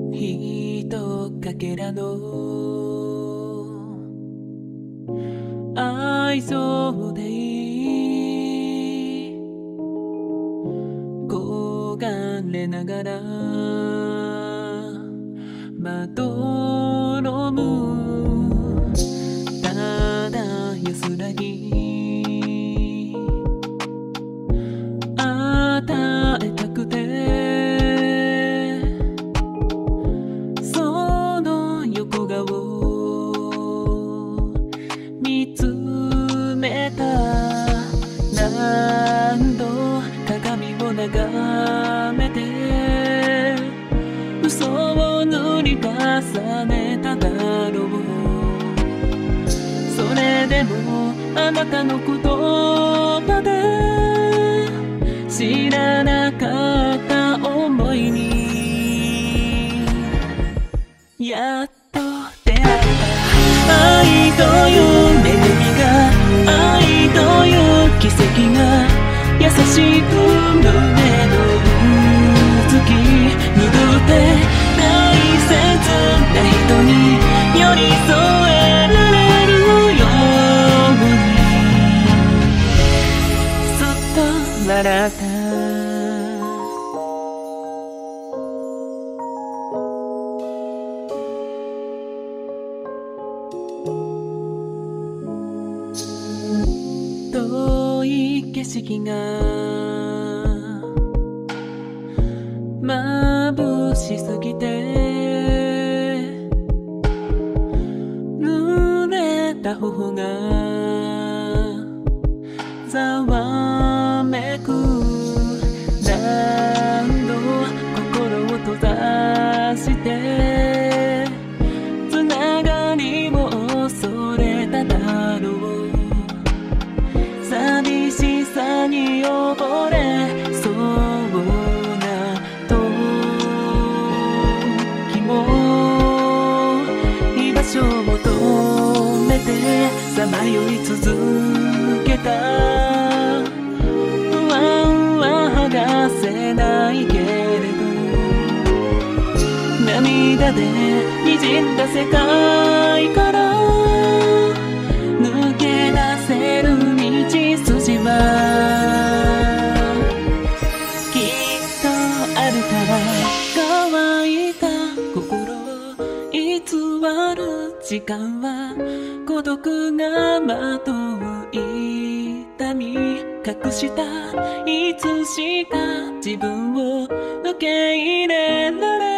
ひとかけらの愛情で焦がれながらまどろむただ安らぎ与えたくてその横顔見つめた何度鏡を眺めて嘘を塗り重ねただろうそれでもあなたの言葉で知らなかった思いにやっと出会えた愛という恵みが愛という奇跡が優しく胸の突き拭って大切な人に寄り添えられるようにそっと笑った遠い景色が眩しすぎて濡れた頬がざわめく何度心を閉ざしてつながりを恐れただろう寂しさに溺れそうな時も居場所を求めてさまよい続けた不安は剥がせないけれど涙で滲んだ世界から抜け出せる道筋はきっとあるから乾いた心を偽る時間は孤独がまとう痛み隠したいつしか自分を受け入れられ